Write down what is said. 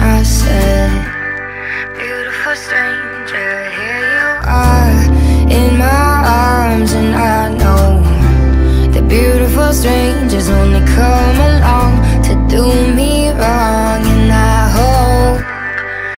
I said, beautiful stranger, here you are in my arms, and I know the beautiful stranger